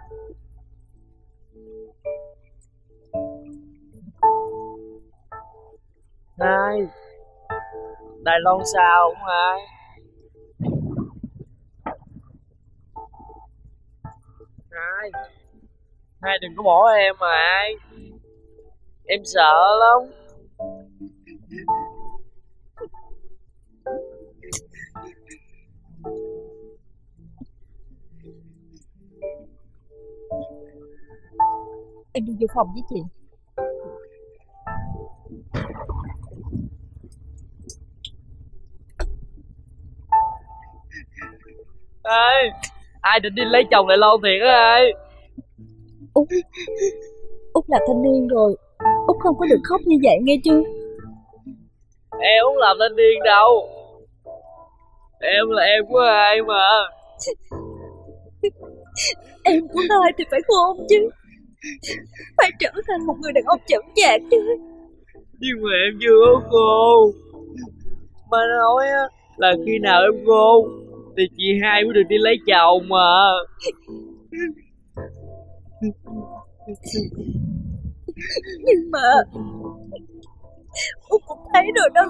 Hai, Đài Loan sao không hai? Hai, Hai đừng có bỏ em mà hai. Em sợ lắm. Em đi vô phòng với chị. Hai, Hai định đi lấy chồng Đài Loan thiệt á hai. Út, Út là thanh niên rồi, Út không có được khóc như vậy nghe chưa? Em không làm thanh niên đâu. Em là em của hai mà. Em của hai thì phải khôn chứ, phải trở thành một người đàn ông chững chạc chứ. Nhưng mà em chưa có khôn. Mà nói á là khi nào em khôn thì chị hai mới được đi lấy chồng mà. Nhưng mà Út cũng thấy rồi đó,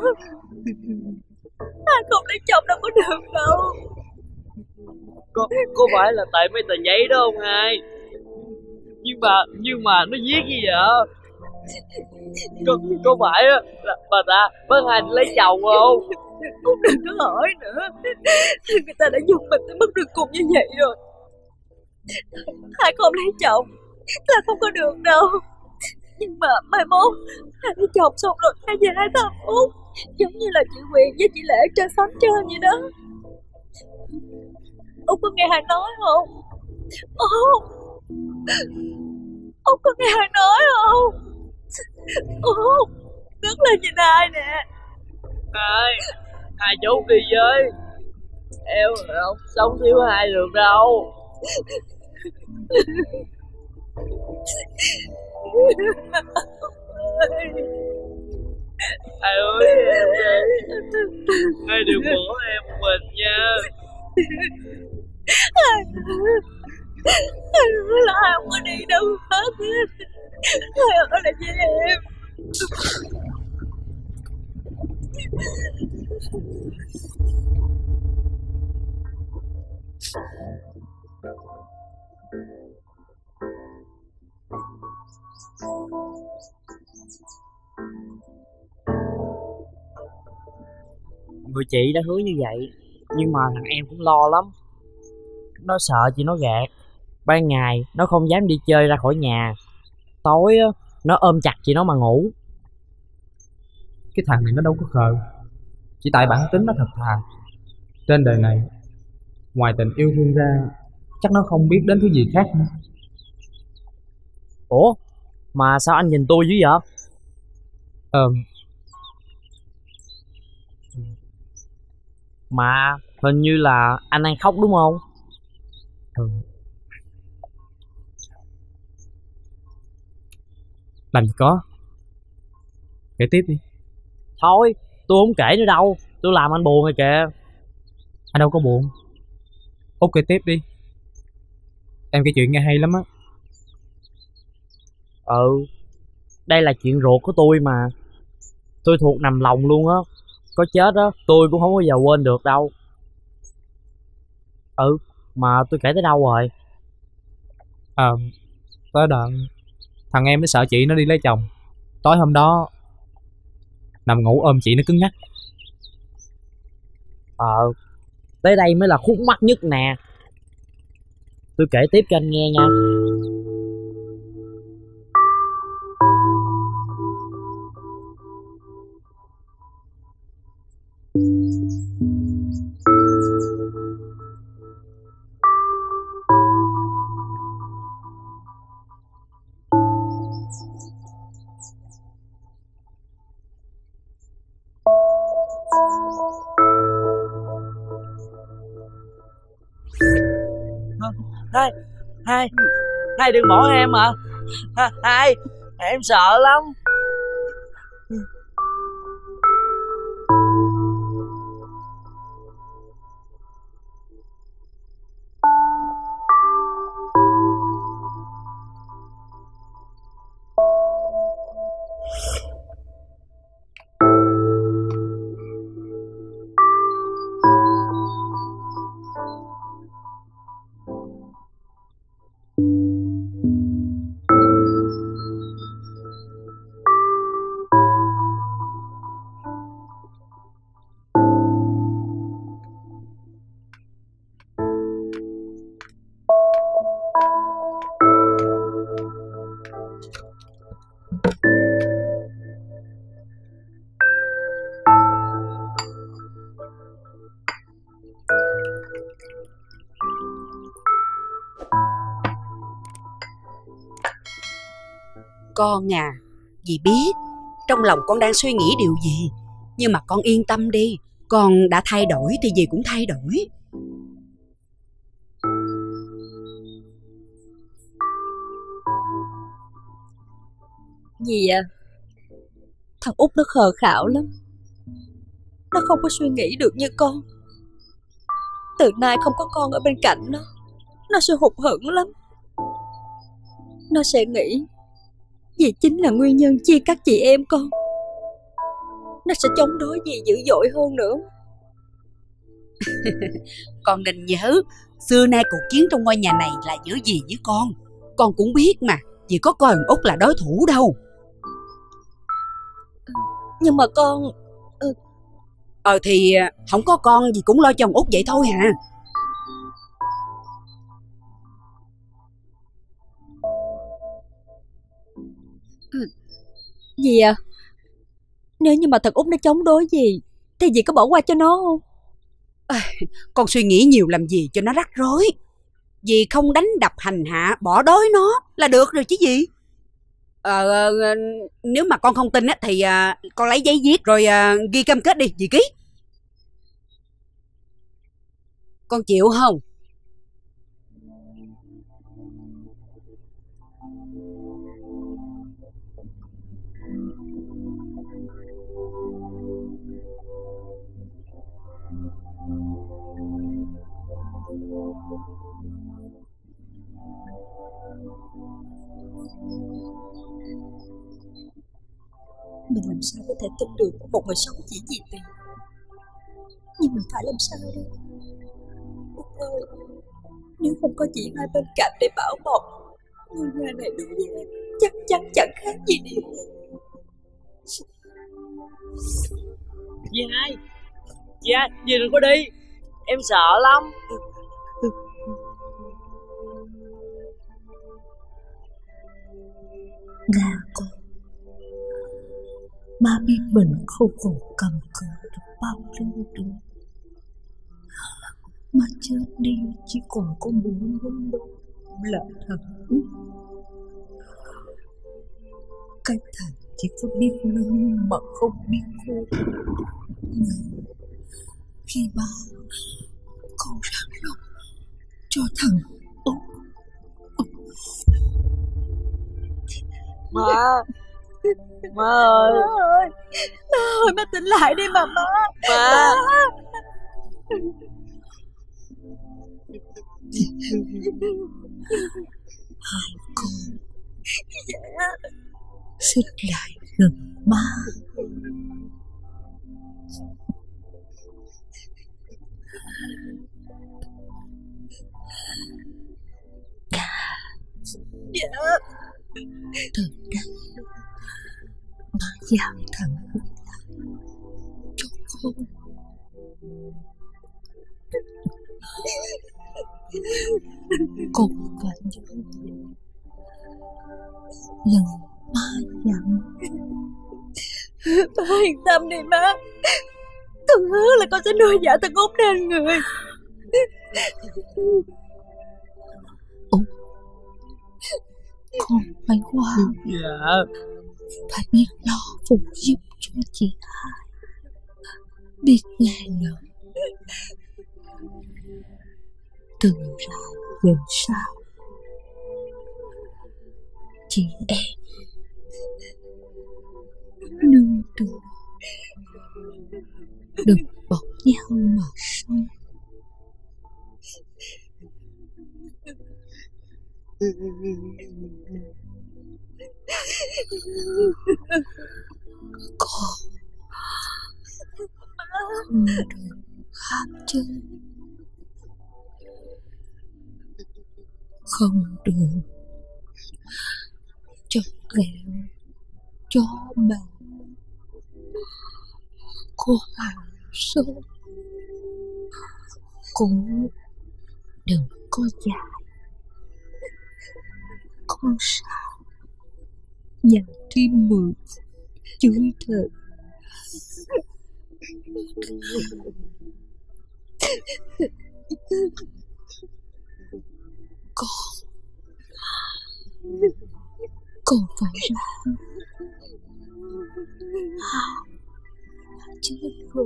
hai không lấy chồng đâu có được đâu. Có phải là tại mấy tờ giấy đó không hai? Nhưng mà nó viết gì vậy? Có phải á là bà ta bắt hai đi lấy chồng không? Út đừng có hỏi nữa, người ta đã dùng mình tới mức đường cùng như vậy rồi. Hai không lấy chồng là không có được đâu. Nhưng mà mai mốt hai lấy chồng xong rồi hai về hai thăm Út, giống như là chị Quyền với chị Lệ trên sóng trên vậy đó. Út có nghe hai nói không? Út, Út có nghe hai nói không? Út, ngước lên nhìn hai nè. Hai trốn đi với em, không sống thiếu hai được đâu. Hai ơi em đi, hai đừng bỏ em một mình nha. Hai nói là hai không có đi đâu hết, hai ở lại với em. Người chị đã hứa như vậy, nhưng mà thằng em cũng lo lắm. Nó sợ chị nó gạt. Ban ngày nó không dám đi chơi ra khỏi nhà, tối á nó ôm chặt chị nó mà ngủ. Cái thằng này nó đâu có khờ, chỉ tại bản tính nó thật thà. Trên đời này ngoài tình yêu thương ra, chắc nó không biết đến thứ gì khác nữa. Ủa mà sao anh nhìn tôi dữ vậy? Mà hình như là anh đang khóc đúng không? Làm gì có, kể tiếp đi. Thôi tôi không kể nữa đâu, tôi làm anh buồn rồi kìa. Anh đâu có buồn. Út kể tiếp đi, em kể chuyện nghe hay lắm á. Đây là chuyện ruột của tôi mà, tôi thuộc nằm lòng luôn á. Có chết á tôi cũng không bao giờ quên được đâu. Mà tôi kể tới đâu rồi? Tới đoạn thằng em nó sợ chị nó đi lấy chồng. Tối hôm đó nằm ngủ ôm chị nó cứng nhắc. Tới đây mới là khúc mắc nhất nè. Tôi kể tiếp cho anh nghe nha. Hai đừng bỏ em mà. Hai em sợ lắm. Con à, dì biết trong lòng con đang suy nghĩ điều gì, nhưng mà con yên tâm đi, con đã thay đổi thì dì cũng thay đổi. Dì à, thằng Út nó khờ khạo lắm. Nó không có suy nghĩ được như con. Từ nay không có con ở bên cạnh nó sẽ hụt hẫng lắm. Nó sẽ nghĩ dì chính là nguyên nhân chia cắt chị em con. Nó sẽ chống đối dì dữ dội hơn nữa. Con nên nhớ, xưa nay cuộc chiến trong ngôi nhà này là giữa dì với con. Con cũng biết mà, dì có coi thằng Út là đối thủ đâu. Nhưng mà con... Thì không có con dì cũng lo cho thằng Út vậy thôi hả? Dì à, nếu như mà thằng Út nó chống đối gì thì dì có bỏ qua cho nó không? Con suy nghĩ nhiều làm gì cho nó rắc rối. Dì không đánh đập hành hạ bỏ đói nó là được rồi chứ gì. Nếu mà con không tin á thì con lấy giấy viết rồi ghi cam kết đi, dì ký. Con chịu không? Mình làm sao có thể tin được một người sống chỉ vì tiền. Nhưng mình phải làm sao đây? Út ơi, nếu không có chị hai bên cạnh để bảo bọc, ngôi nhà này đối với em chắc chắn chẳng khác gì điều này. Dì hai, dì đừng có đi, em sợ lắm. Nga con, ba biết mình không còn cầm cự được bao lâu nữa, mà chết đi chỉ còn có một món đồ là thằng Út. Cái thằng chỉ có biết lớn mà không biết khôn. Khi ba con ráng lòng cho thằng Út. Má ơi, Má ơi, má tỉnh lại đi mà má. má. Hai con xích lại gần má. Dạ. Từ đây má giao thằng Út lại cho con. Con phải nhớ lời má dặn. Má yên tâm đi má. Con hứa là con sẽ nuôi dạy thằng Út nên người. Út, con phải ngoan. Dạ. Phải biết lo phụ giúp cho chị hai, biết nghe lời. Từ ra về sau, chị em nương tựa, đừng bỏ nhau mà sống. Con không được ham chơi, không được chọc ghẹo chó mèo, cô hàng xóm, cũng đừng có dại con sao nhà thêm 10 chửi thề. Còn phải ra chết rồi.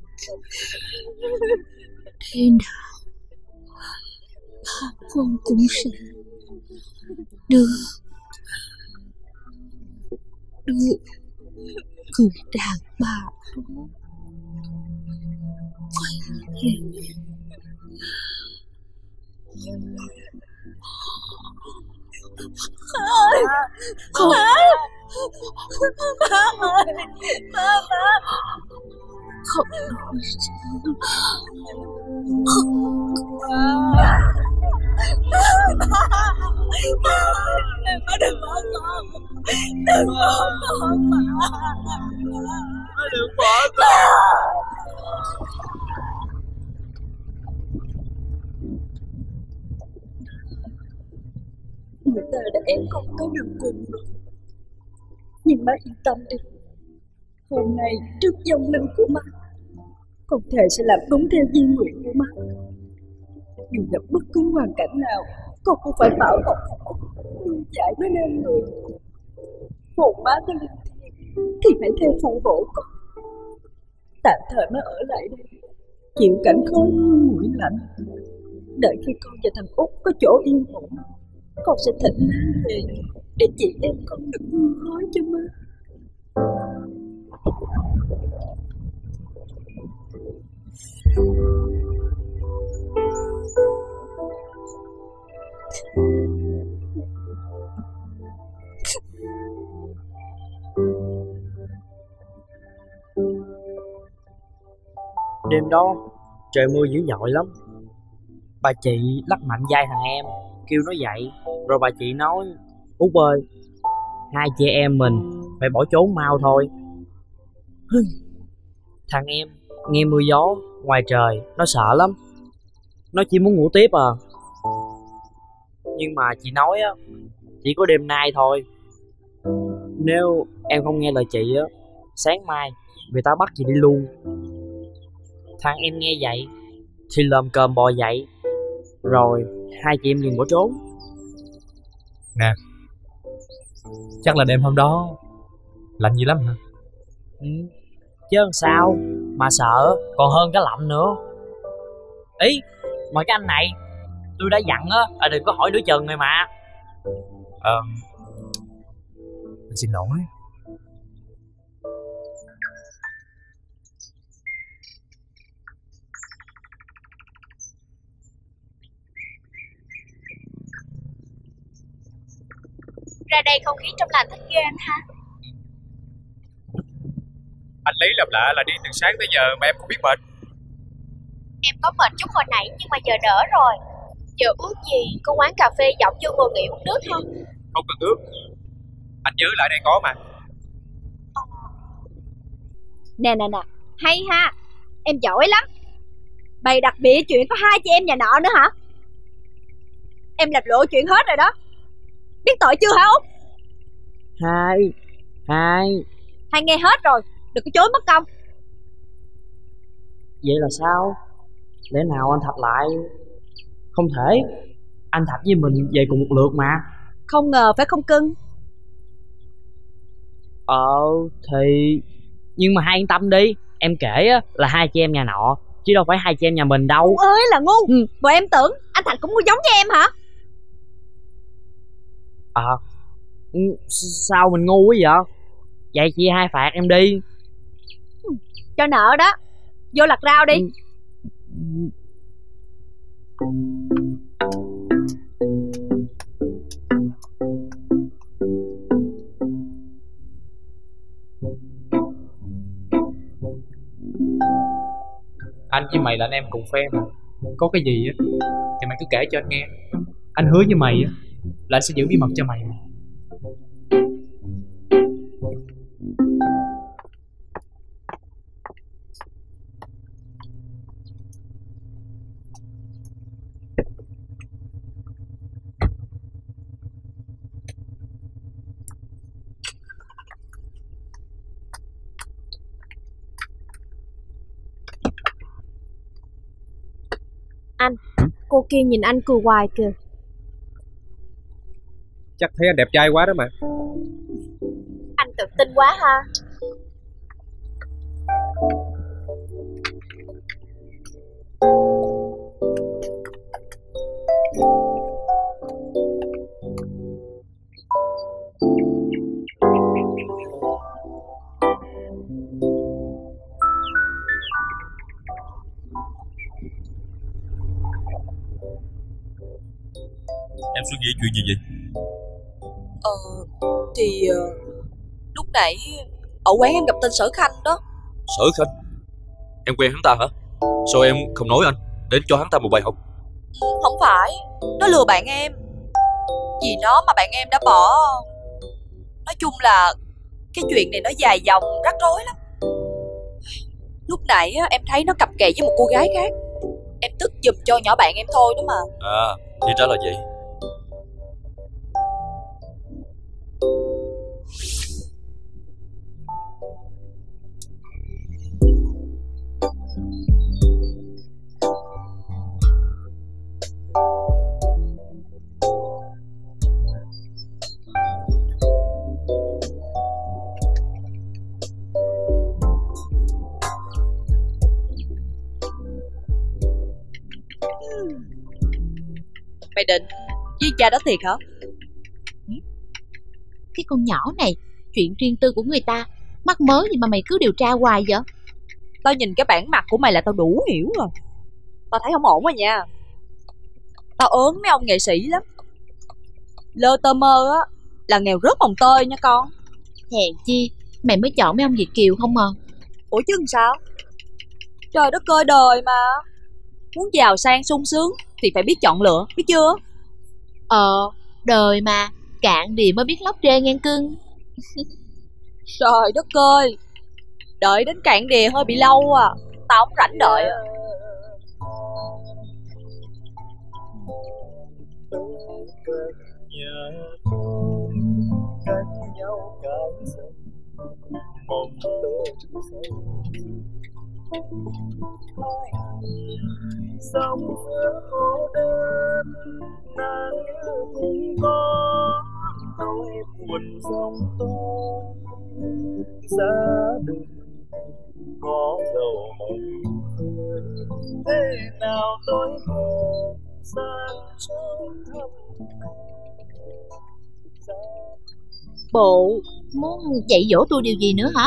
Thế nào con cũng sẽ đưa người đàn bà quay về. Ơi, không. Má ơi, má không nói sao. Má đừng bỏ con, đừng bỏ con mà. Má đừng bỏ con. Người ta đã ép con tới đường cùng rồi. Nhưng má yên tâm đi. Hôm nay trước dòng linh của má, con thề sẽ làm đúng theo di nguyện của má. Dù gặp bất cứ hoàn cảnh nào, con cũng phải bảo Ngọc nuôi dạy nó nên người. Hồn má có linh thiêng thì hãy theo phụ hộ con. Tạm thời má ở lại đây, chịu cảnh khói nguội lạnh. Đợi khi con và thằng Út có chỗ yên ổn, con sẽ thỉnh má về để chị em con được hương khói cho má. Đêm đó trời mưa dữ dội lắm. Bà chị lắc mạnh vai thằng em, kêu nó dậy. Rồi bà chị nói: Út ơi, hai chị em mình phải bỏ trốn mau thôi. Thằng em nghe mưa gió ngoài trời, nó sợ lắm. Nó chỉ muốn ngủ tiếp à. Nhưng mà chị nói á, chỉ có đêm nay thôi. Nếu em không nghe lời chị á, sáng mai người ta bắt chị đi luôn. Thằng em nghe vậy thì lồm cồm bò dậy. Rồi hai chị em liền bỏ trốn. Nè, chắc là đêm hôm đó lạnh dữ lắm hả? Chứ làm sao mà sợ, còn hơn cái lạnh nữa. Ý, mà cái anh này, tôi đã dặn á là đừng có hỏi nửa chừng này mà. Mình xin lỗi. Ra đây không khí trong lành thích ghê anh ha. Anh Lý làm lạ là đi từ sáng tới giờ mà em không biết mệt. Em có mệt chút hồi nãy nhưng mà giờ đỡ rồi. Giờ ước gì có quán cà phê dọc vô ngồi nghỉ uống nước không? Không cần ước, anh nhớ lại đây có mà. Nè, hay ha. Em giỏi lắm. Bày đặt bịa chuyện có hai chị em nhà nọ nữa hả? Em làm lộ chuyện hết rồi đó. Biết tội chưa hả Út? Hai nghe hết rồi, đừng có chối mất công. Vậy là sao? Lẽ nào anh Thạch lại? Không thể. Anh Thạch với mình về cùng một lượt mà. Không ngờ phải không cưng? Thì... Nhưng mà hai yên tâm đi. Em kể á là hai chị em nhà nọ, chứ đâu phải hai chị em nhà mình đâu. Ủa ơi là ngu. Bộ em tưởng anh Thạch cũng giống như em hả? Sao mình ngu quá vậy? Vậy chị hai phạt em đi. Cho nợ đó. Vô lặt rau đi. Anh với mày là anh em cùng phe mà. Có cái gì á thì mày cứ kể cho anh nghe. Anh hứa với mày á là anh sẽ giữ bí mật cho mày. Anh, cô kia nhìn anh cười hoài kìa. Chắc thấy anh đẹp trai quá đó mà. Anh tự tin quá ha. Em suy nghĩ chuyện gì vậy? Lúc nãy ở quán em gặp tên Sở Khanh đó. Sở Khanh? Em quen hắn ta hả? Sao em không nói anh, đến cho hắn ta một bài học? Không phải, nó lừa bạn em. Vì nó mà bạn em đã bỏ. Nói chung là cái chuyện này nó dài dòng, rắc rối lắm. Lúc nãy em thấy nó cặp kè với một cô gái khác. Em tức giùm cho nhỏ bạn em thôi đó mà. À, thì ra là vậy. Mày định với cha đó thiệt hả? Cái con nhỏ này, chuyện riêng tư của người ta, mắc mớ gì mà mày cứ điều tra hoài vậy? Tao nhìn cái bản mặt của mày là tao đủ hiểu rồi. Tao thấy không ổn rồi nha. Tao ớn mấy ông nghệ sĩ lắm. Lơ tơ mơ á là nghèo rớt mồng tơi nha con. Hèn chi mày mới chọn mấy ông Việt kiều không à? Ủa chứ làm sao? Trời đất ơi, đời mà. Muốn giàu sang sung sướng thì phải biết chọn lựa, biết chưa? Đời mà, cạn đìa mới biết lóc rê ngang cưng. Trời đất ơi, đợi đến cạn đìa hơi bị lâu à. Tao không rảnh đợi à. Sống giữa cô đơn nàng như cũng có nỗi buồn trong tôi giá đừng có dầu mộng cười thế nào tôi buồn sang trong thầm Bộ muốn dạy dỗ tôi điều gì nữa hả?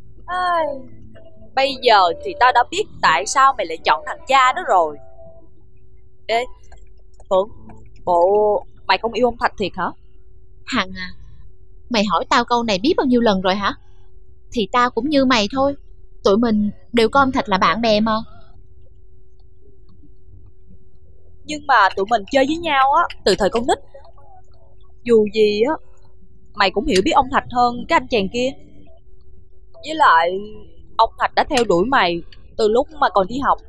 Bây giờ thì tao đã biết tại sao mày lại chọn thằng cha đó rồi. Ê Phượng, bộ mày không yêu ông Thạch thiệt hả? Hằng à, mày hỏi tao câu này biết bao nhiêu lần rồi hả? Thì tao cũng như mày thôi. Tụi mình đều coi ông Thạch là bạn bè mà. Nhưng mà tụi mình chơi với nhau á từ thời con nít. Dù gì á mày cũng hiểu biết ông Thạch hơn cái anh chàng kia. Với lại ông Thạch đã theo đuổi mày từ lúc mà còn đi học.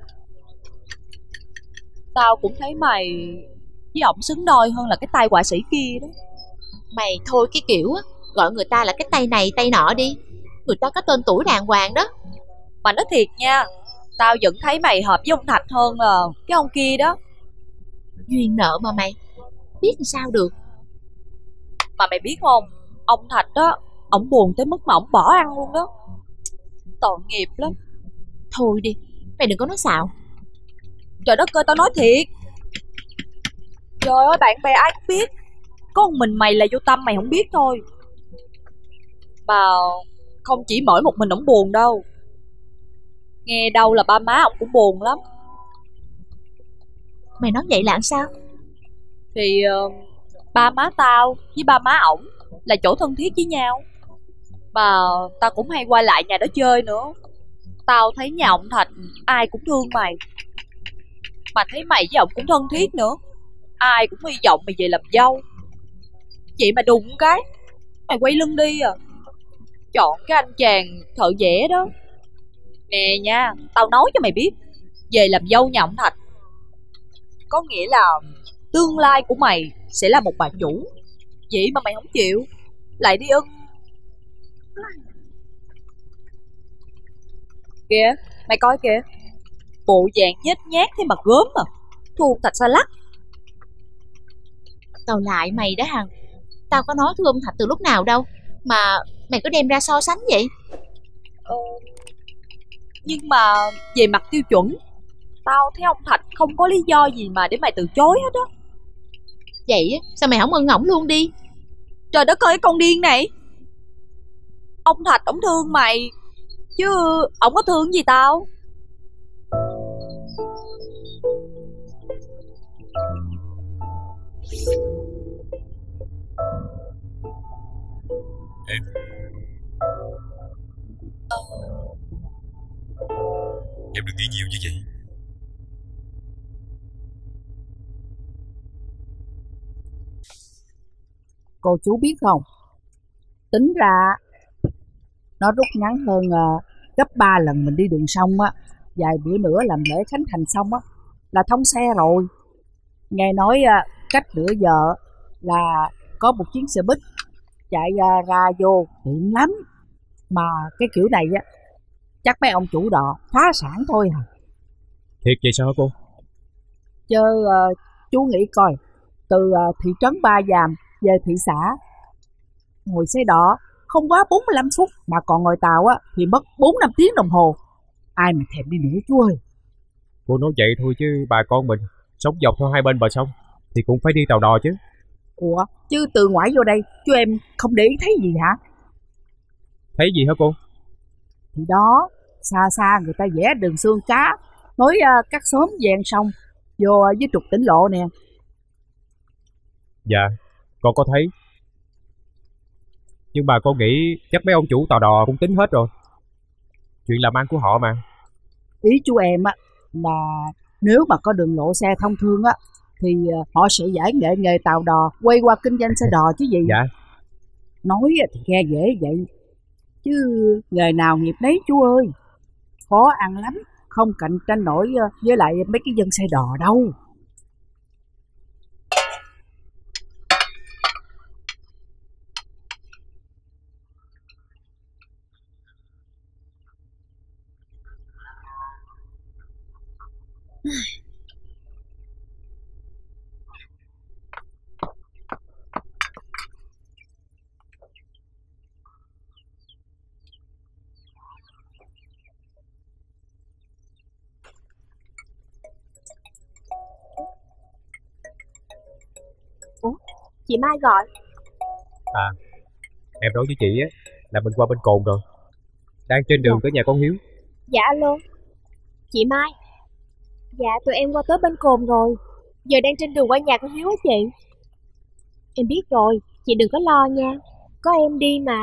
Tao cũng thấy mày với ổng xứng đôi hơn là cái tay họa sĩ kia đó. Mày thôi cái kiểu á, gọi người ta là cái tay này tay nọ đi. Người ta có tên tuổi đàng hoàng đó. Mà nói thiệt nha, tao vẫn thấy mày hợp với ông Thạch hơn là cái ông kia đó. Duyên nợ mà mày, biết làm sao được. Mà mày biết không, ông Thạch đó, ổng buồn tới mức mà ổng bỏ ăn luôn đó. Tội nghiệp lắm. Thôi đi, mày đừng có nói xạo. Trời đất ơi, tao nói thiệt. Trời ơi, bạn bè ai cũng biết. Có một mình mày là vô tâm mày không biết thôi. Mà không chỉ mỗi một mình ổng buồn đâu. Nghe đâu là ba má ổng cũng buồn lắm. Mày nói vậy là làm sao? Thì ba má tao với ba má ổng là chỗ thân thiết với nhau. Mà tao cũng hay qua lại nhà đó chơi nữa. Tao thấy nhà ông Thạch ai cũng thương mày. Mà thấy mày với ổng cũng thân thiết nữa. Ai cũng hy vọng mày về làm dâu. Vậy mà đùng cái mày quay lưng đi à. Chọn cái anh chàng thợ vẽ đó. Nè nha, tao nói cho mày biết, về làm dâu nhà ông Thạch có nghĩa là tương lai của mày sẽ là một bà chủ. Vậy mà mày không chịu, lại đi ưng. Kìa, mày coi kìa, bộ dạng nhếch nhác thế mà gớm à. Thu Thạch Sa Lắc. Tao lại mày đó Hằng. Tao có nói thương ông Thạch từ lúc nào đâu mà mày cứ đem ra so sánh vậy. Nhưng mà về mặt tiêu chuẩn, tao thấy ông Thạch không có lý do gì mà để mày từ chối hết á. Vậy á, sao mày không ưng ổng luôn đi? Trời đất ơi, con điên này. Ông Thạch ổng thương mày, chứ ổng có thương gì tao. Em đừng nghĩ nhiều như vậy. Cô chú biết không, tính ra nó rút ngắn hơn gấp 3 lần mình đi đường sông á. Vài bữa nữa làm lễ khánh thành xong á là thông xe rồi. Nghe nói cách nửa giờ là có một chuyến xe buýt chạy ra vô tiện lắm. Mà cái kiểu này á chắc mấy ông chủ đò phá sản thôi hả? Thiệt vậy sao hả cô? Chứ chú nghĩ coi, từ thị trấn Ba Giàm về thị xã ngồi xe đò không quá 45 phút, mà còn ngồi tàu á thì mất 4-5 tiếng đồng hồ. Ai mà thèm đi nữa chú ơi. Cô nói vậy thôi chứ bà con mình sống dọc theo hai bên bờ sông thì cũng phải đi tàu đò chứ. Ủa, chứ từ ngoại vô đây chú em không để ý thấy gì hả? Thấy gì hả cô? Thì đó, xa xa người ta vẽ đường xương cá nối các xóm ven sông vô với trục tỉnh lộ nè. Dạ, con có thấy. Nhưng bà con nghĩ chắc mấy ông chủ tàu đò cũng tính hết rồi. Chuyện làm ăn của họ mà. Ý chú em á là nếu mà có đường lộ xe thông thương á thì họ sẽ giải nghệ nghề tàu đò quay qua kinh doanh xe đò chứ gì. Dạ. Nói thì nghe dễ vậy, chứ nghề nào nghiệp nấy chú ơi. Khó ăn lắm, không cạnh tranh nổi với lại mấy cái dân xe đò đâu. Ủa, chị Mai gọi. À, em nói với chị á là mình qua bên Cồn rồi, đang trên đường tới nhà con Hiếu. Dạ alo, chị Mai. Dạ tụi em qua tới bên Cồn rồi, giờ đang trên đường qua nhà con Hiếu á chị. Em biết rồi, chị đừng có lo nha, có em đi mà.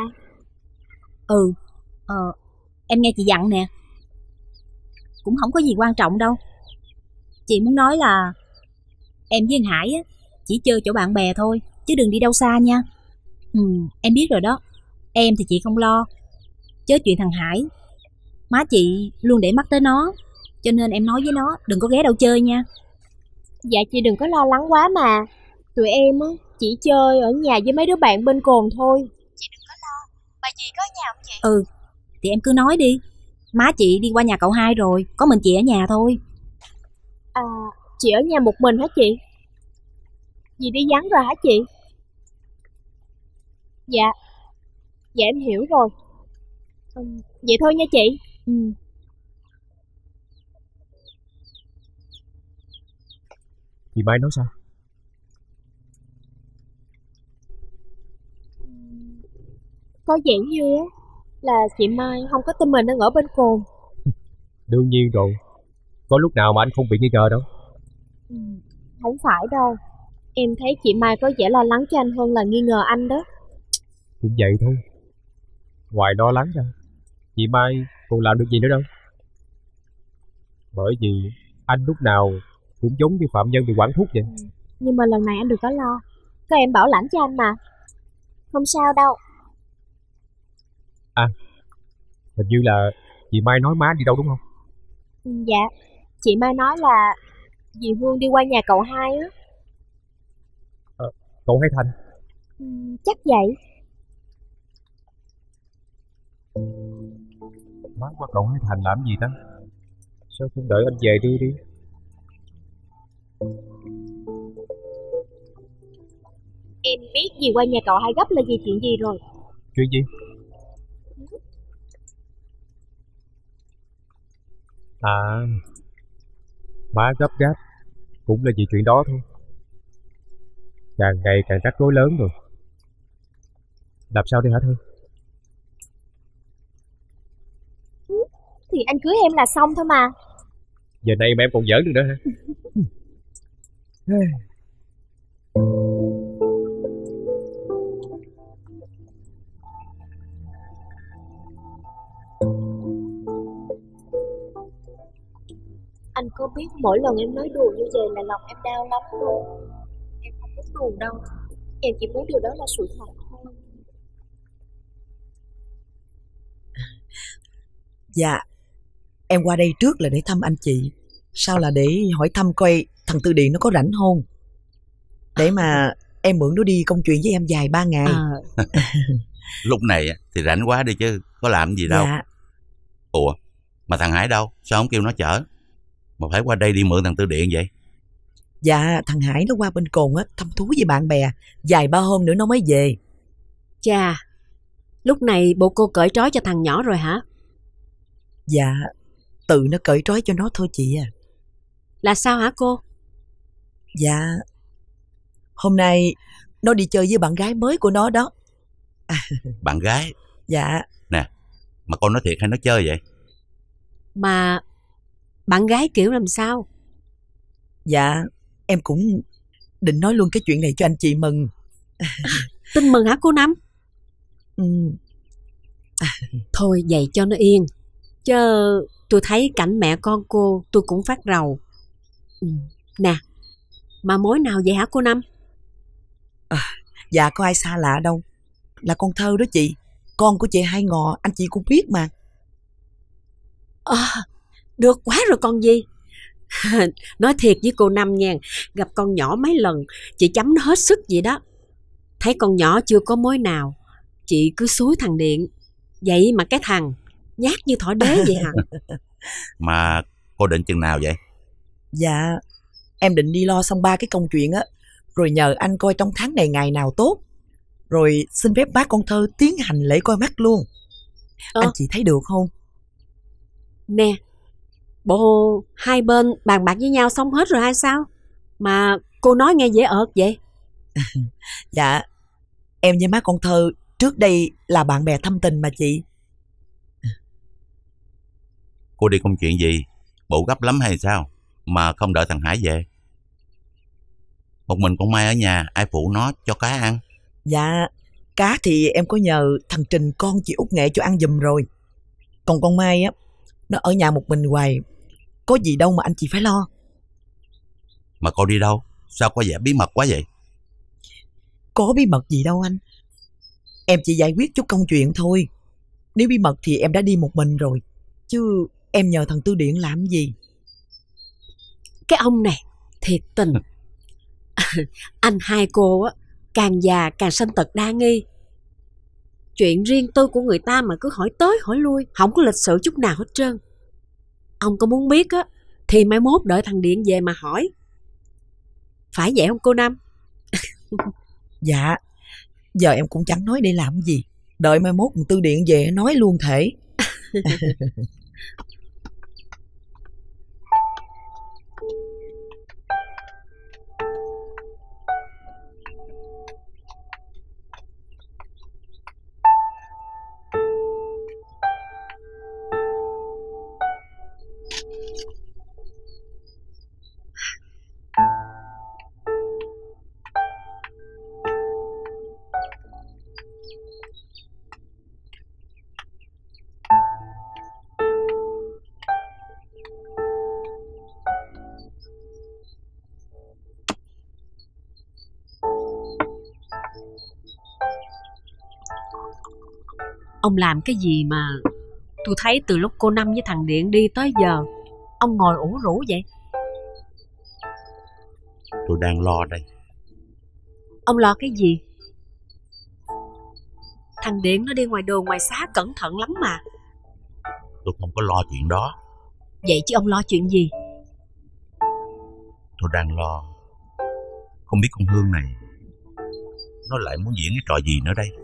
Em nghe chị dặn nè, cũng không có gì quan trọng đâu. Chị muốn nói là em với anh Hải á chỉ chơi chỗ bạn bè thôi, chứ đừng đi đâu xa nha. Em biết rồi đó. Em thì chị không lo, chứ chuyện thằng Hải má chị luôn để mắt tới nó, cho nên em nói với nó đừng có ghé đâu chơi nha. Dạ chị đừng có lo lắng quá mà, tụi em á chỉ chơi ở nhà với mấy đứa bạn bên Cồn thôi. Chị đừng có lo, mà chị có ở nhà không chị? Thì em cứ nói đi. Má chị đi qua nhà cậu hai rồi, có mình chị ở nhà thôi. À, chị ở nhà một mình hả chị? Dì đi vắng rồi hả chị? Dạ em hiểu rồi. Vậy thôi nha chị. Chị Mai nói sao? Có vẻ như á là chị Mai không có tin mình đang ở bên Cồn. Đương nhiên rồi, có lúc nào mà anh không bị nghi ngờ đâu. Không phải đâu, em thấy chị Mai có vẻ lo lắng cho anh hơn là nghi ngờ anh đó. Cũng vậy thôi. Ngoài lo lắng ra, chị Mai còn làm được gì nữa đâu. Bởi vì anh lúc nào cũng giống như phạm nhân bị quản thúc vậy. Nhưng mà lần này anh đừng có lo, có em bảo lãnh cho anh mà. Không sao đâu. À, hình như là chị Mai nói má đi đâu đúng không? Dạ, chị Mai nói là dì Hương đi qua nhà cậu hai á. Cậu hay Thành? Chắc vậy. Má qua cậu hay Thành làm gì ta? Sao không đợi anh về đưa đi? Em biết dì qua nhà cậu Hai gấp là vì chuyện gì rồi. Chuyện gì? À, má gấp gáp cũng là vì chuyện đó thôi. Càng ngày càng rắc rối lớn rồi. Làm sao đi hả Thư? Thì anh cưới em là xong thôi mà. Giờ này mà em còn giỡn được nữa hả? Anh có biết mỗi lần em nói đùa như vậy là lòng em đau lắm không? Em không thích đùa đâu. Em chỉ muốn điều đó là sự thật thôi. Dạ, em qua đây trước là để thăm anh chị. Sau là để hỏi thăm coi thằng Tư Điện nó có rảnh không, để mà em mượn nó đi công chuyện với em vài 3 ngày. Lúc này thì rảnh quá đi chứ có làm gì đâu. Dạ. Ủa mà thằng Hải đâu? Sao không kêu nó chở mà phải qua đây đi mượn thằng Tư Điện vậy? Dạ, thằng Hải nó qua bên Cồn á thăm thú với bạn bè, vài 3 hôm nữa nó mới về. Chà, lúc này bộ cô cởi trói cho thằng nhỏ rồi hả? Dạ, tự nó cởi trói cho nó thôi chị à. Là sao hả cô? Dạ, hôm nay nó đi chơi với bạn gái mới của nó đó. Bạn gái? Dạ. Nè, mà con nói thiệt hay nói chơi vậy? Mà bạn gái kiểu làm sao? Dạ, em cũng định nói luôn cái chuyện này cho anh chị mừng. Tin mừng hả cô Năm? Thôi vậy cho nó yên. Chứ tôi thấy cảnh mẹ con cô tôi cũng phát rầu. Nè, mà mối nào vậy hả cô Năm? Dạ có ai xa lạ đâu. Là con Thơ đó chị. Con của chị Hai Ngọ, anh chị cũng biết mà. Được quá rồi con gì. Nói thiệt với cô Năm nha, gặp con nhỏ mấy lần chị chấm nó hết sức vậy đó. Thấy con nhỏ chưa có mối nào, chị cứ xúi thằng Điện. Vậy mà cái thằng nhát như thỏ đế vậy hả? Mà cô định chừng nào vậy? Dạ, em định đi lo xong 3 cái công chuyện á, rồi nhờ anh coi trong tháng này ngày nào tốt, rồi xin phép bác con Thơ tiến hành lễ coi mắt luôn. Anh chị thấy được không? Nè, bộ hai bên bàn bạc với nhau xong hết rồi hay sao? Mà cô nói nghe dễ ợt vậy. Dạ, em với má con Thơ trước đây là bạn bè thâm tình mà chị. Cô đi công chuyện gì? Bộ gấp lắm hay sao mà không đợi thằng Hải về? Một mình con Mai ở nhà, ai phụ nó cho cá ăn? Dạ, cá thì em có nhờ thằng Trình con chị Út Nghệ cho ăn giùm rồi. Còn con Mai á, nó ở nhà một mình hoài, có gì đâu mà anh chị phải lo. Mà cô đi đâu? Sao có vẻ bí mật quá vậy? Có bí mật gì đâu anh. Em chỉ giải quyết chút công chuyện thôi. Nếu bí mật thì em đã đi một mình rồi, chứ em nhờ thằng Tư Điện làm gì. Cái ông này thiệt tình. Anh hai cô á, càng già càng sanh tật đa nghi. Chuyện riêng tư của người ta mà cứ hỏi tới hỏi lui, không có lịch sự chút nào hết trơn. Ông có muốn biết á thì mai mốt đợi thằng Điện về mà hỏi. Phải vậy không cô Năm? Dạ, giờ em cũng chẳng nói để làm gì. Đợi mai mốt thằng Tư Điện về nói luôn thể. Ông làm cái gì mà tôi thấy từ lúc cô Năm với thằng Điện đi tới giờ ông ngồi ủ rũ vậy? Tôi đang lo đây. Ông lo cái gì? Thằng Điện nó đi ngoài đường ngoài xá cẩn thận lắm mà. Tôi không có lo chuyện đó. Vậy chứ ông lo chuyện gì? Tôi đang lo không biết con Hương này nó lại muốn diễn cái trò gì nữa đây?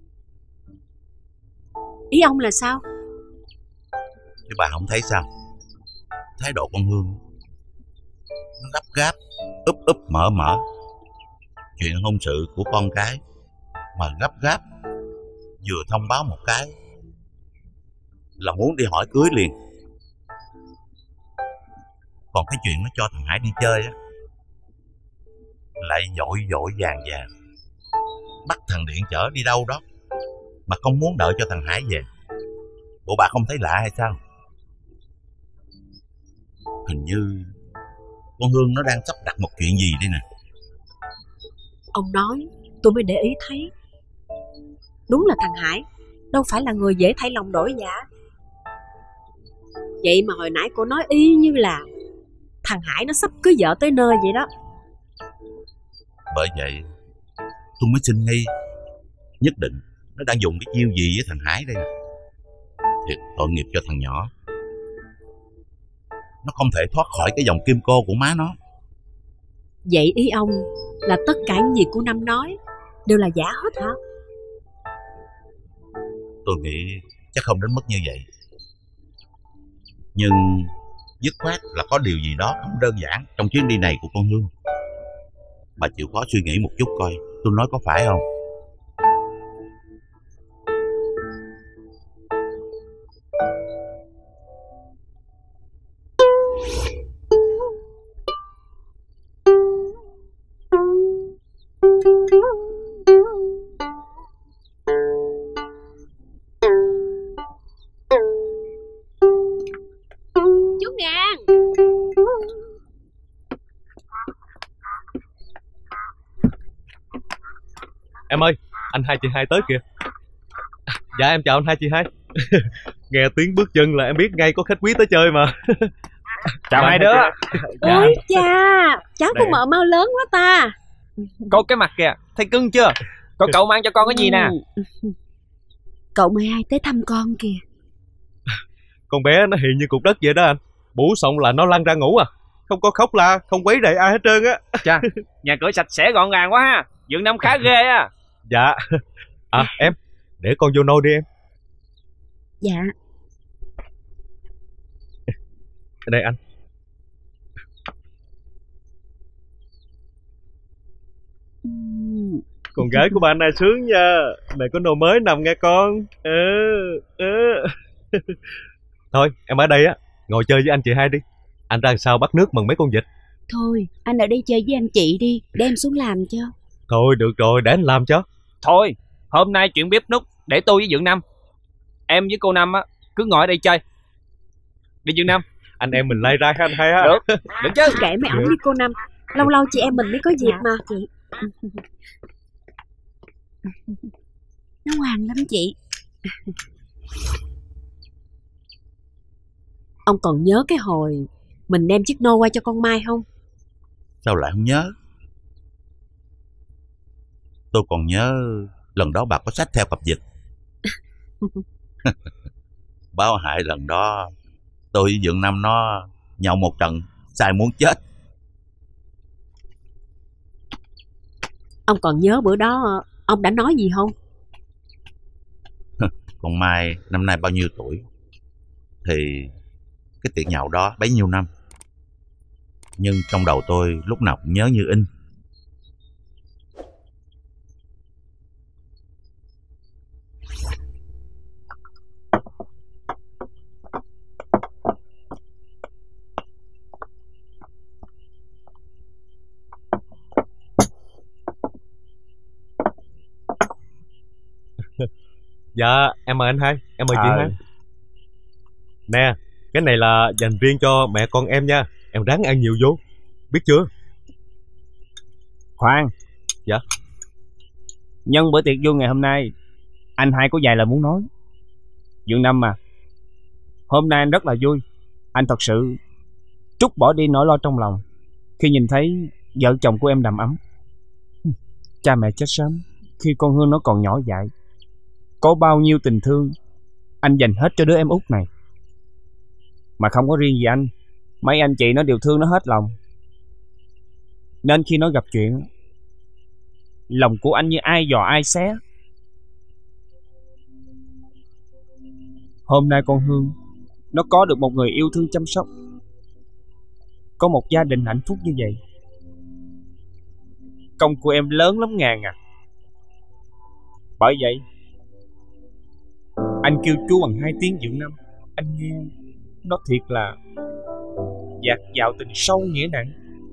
Ý ông là sao? Chứ bà không thấy sao? Thái độ con Hương nó gấp gáp, úp úp mở mở. Chuyện hôn sự của con cái mà gấp gáp, vừa thông báo một cái là muốn đi hỏi cưới liền. Còn cái chuyện nó cho thằng Hải đi chơi á, lại vội vội vàng vàng bắt thằng Điện chở đi đâu đó, mà không muốn đợi cho thằng Hải về. Bộ bà không thấy lạ hay sao? Hình như con Hương nó đang sắp đặt một chuyện gì đây nè. Ông nói tôi mới để ý thấy. Đúng là thằng Hải đâu phải là người dễ thay lòng đổi dạ. Vậy mà hồi nãy cô nói y như là thằng Hải nó sắp cưới vợ tới nơi vậy đó. Bởi vậy tôi mới xin nghi, nhất định nó đang dùng cái chiêu gì với thằng Hải đây. Thiệt tội nghiệp cho thằng nhỏ. Nó không thể thoát khỏi cái vòng kim cô của má nó. Vậy ý ông là tất cả những gì cô Năm nói đều là giả hết hả? Tôi nghĩ chắc không đến mức như vậy, nhưng dứt khoát là có điều gì đó không đơn giản trong chuyến đi này của con Hương. Bà chịu khó suy nghĩ một chút coi tôi nói có phải không? Chú Ngàn. Em ơi, anh hai chị hai tới kìa. Dạ em chào anh hai chị hai. Nghe tiếng bước chân là em biết ngay có khách quý tới chơi mà. Chào hai đứa. Ôi cha, cháu của mợ mau lớn quá ta. Có cái mặt kìa, thấy cưng chưa? Có cậu mang cho con cái gì nè? Cậu mời ai tới thăm con kìa. Con bé nó hiền như cục đất vậy đó anh. Bú xong là nó lăn ra ngủ à. Không có khóc la, không quấy rầy ai hết trơn á. Chà, nhà cửa sạch sẽ gọn gàng quá ha. Dưỡng năm khá ghê á. Dạ. À em, để con vô nôi đi em. Dạ. Đây anh. Con gái của ba này sướng nha. Mẹ có nồi mới nằm nghe con. Thôi em ở đây á, ngồi chơi với anh chị hai đi. Anh ra sao bắt nước mừng mấy con vịt. Thôi anh ở đây chơi với anh chị đi, đem xuống làm cho. Thôi được rồi, để anh làm cho. Thôi, hôm nay chuyện bếp núc để tôi với Dượng Năm. Em với cô Năm á cứ ngồi ở đây chơi. Đi Dượng Năm. Anh em mình lay ra ha anh hai ha. Được chứ. Kệ mấy ổng đi cô Năm. Lâu lâu chị em mình mới có dịp mà. Chị. Nó ngoan lắm chị. Ông còn nhớ cái hồi mình đem chiếc nô qua cho con Mai không? Sao lại không nhớ? Tôi còn nhớ lần đó bà có xách theo cặp vịt. Báo hại lần đó tôi với Dượng Năm nó nhậu một trận say muốn chết. Ông còn nhớ bữa đó ông đã nói gì không? Còn Mai năm nay bao nhiêu tuổi thì cái tiệc nhậu đó bấy nhiêu năm. Nhưng trong đầu tôi lúc nào cũng nhớ như in. Dạ em mời anh hai. Em mời chị hai. Nè, cái này là dành riêng cho mẹ con em nha. Em ráng ăn nhiều vô, biết chưa? Khoan. Dạ. Nhân bữa tiệc vui ngày hôm nay, anh hai có vài lời muốn nói. Dượng Năm à, hôm nay anh rất là vui. Anh thật sự trút bỏ đi nỗi lo trong lòng khi nhìn thấy vợ chồng của em đầm ấm. Cha mẹ chết sớm khi con Hương nó còn nhỏ dại. Có bao nhiêu tình thương anh dành hết cho đứa em út này. Mà không có riêng gì anh, mấy anh chị nó đều thương nó hết lòng. Nên khi nó gặp chuyện, Lòng của anh như ai dò ai xé. Hôm nay con Hương nó có được một người yêu thương chăm sóc, có một gia đình hạnh phúc như vậy. Công của em lớn lắm Ngàn à. Bởi vậy anh kêu chú bằng 2 tiếng Dượng Năm. Anh nghe nó thiệt là dạt dào tình sâu nghĩa nặng.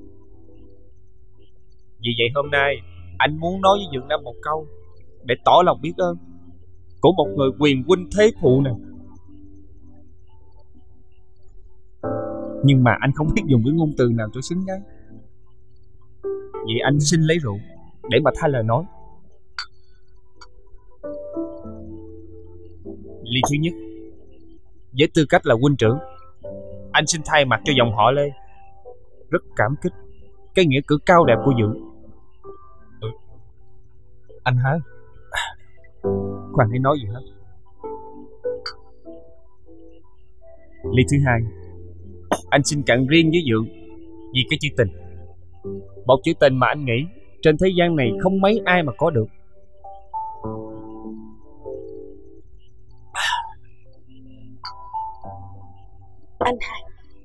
Vì vậy hôm nay anh muốn nói với Dượng Năm một câu để tỏ lòng biết ơn của một người quyền huynh thế phụ nè. Nhưng mà anh không biết dùng cái ngôn từ nào cho xứng đáng. Vậy anh xin lấy rượu để mà thay lời nói. Ly thứ nhất, với tư cách là huynh trưởng, anh xin thay mặt cho dòng họ Lê rất cảm kích cái nghĩa cử cao đẹp của Dượng. Anh hả? Khoan hãy nói gì hết. Ly thứ hai, anh xin cạn riêng với Dượng vì cái chữ tình. Một chữ tình mà anh nghĩ trên thế gian này không mấy ai mà có được. Anh hai,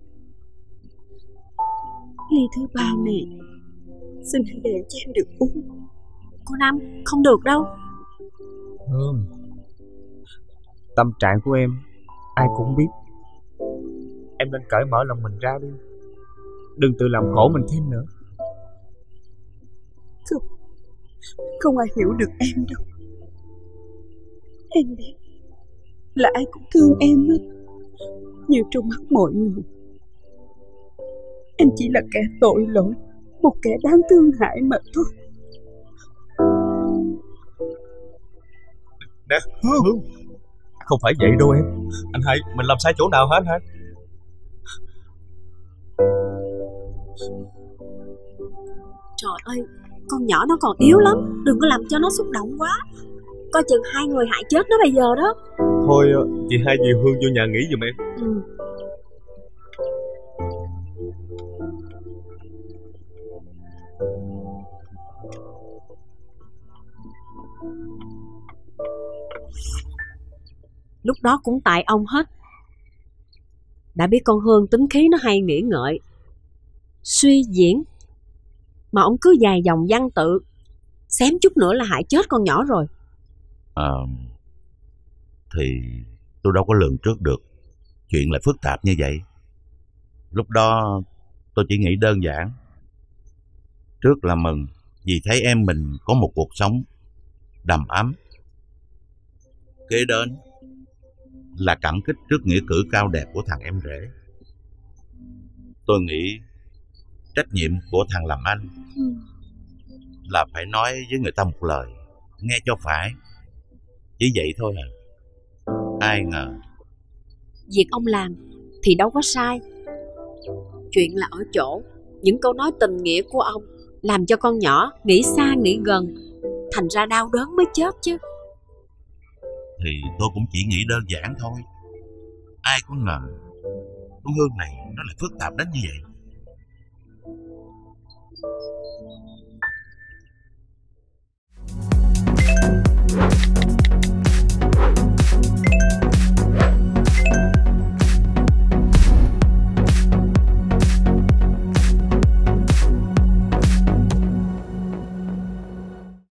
ly thứ 3 này xin hãy để cho em được uống. Cô Năm, không được đâu. Hương, tâm trạng của em ai cũng biết. Em nên cởi mở lòng mình ra đi, đừng tự làm khổ mình thêm nữa. Không ai hiểu được em đâu. Em biết là ai cũng thương em hết, nhiều trong mắt mọi người. Em chỉ là kẻ tội lỗi, một kẻ đáng thương hại mà thôi. Nè Hương, không phải vậy đâu em. Anh hai, mình làm sai chỗ nào hả anh hai? Trời ơi, con nhỏ nó còn yếu lắm, đừng có làm cho nó xúc động quá. Coi chừng 2 người hại chết nó bây giờ đó. Thôi chị hai dìu Hương vô nhà nghỉ giùm em. Lúc đó cũng tại ông hết. Đã biết con Hương tính khí nó hay nghĩ ngợi, suy diễn, mà ông cứ dài dòng văn tự, xém chút nữa là hại chết con nhỏ rồi. Thì tôi đâu có lường trước được chuyện lại phức tạp như vậy. Lúc đó tôi chỉ nghĩ đơn giản, trước là mừng vì thấy em mình có một cuộc sống đầm ấm, kế đến là cảm kích trước nghĩa cử cao đẹp của thằng em rể. Tôi nghĩ trách nhiệm của thằng làm anh là phải nói với người ta một lời, nghe cho phải, chỉ vậy thôi à. Ai ngờ việc ông làm thì đâu có sai. Chuyện là ở chỗ những câu nói tình nghĩa của ông làm cho con nhỏ nghĩ xa nghĩ gần, thành ra đau đớn mới chết chứ. Thì tôi cũng chỉ nghĩ đơn giản thôi, ai có ngờ con Hương này nó lại phức tạp đến như vậy.